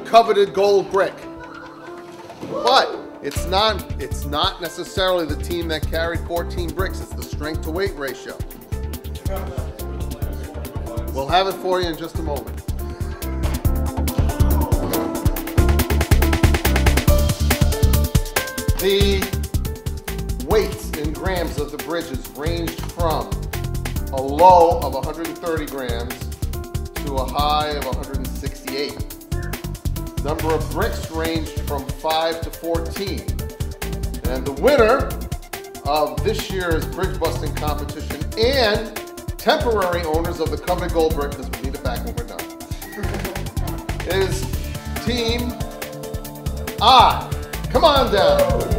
coveted gold brick. But it's not necessarily the team that carried 14 bricks. It's the strength to weight ratio. We'll have it for you in just a moment. The weights in grams of the bridges ranged from a low of 130 grams to a high of 168. Number of bricks ranged from 5 to 14. And the winner of this year's bridge busting competition and temporary owners of the coveted gold brick, because we need it back when we're done, is Team I. Come on down.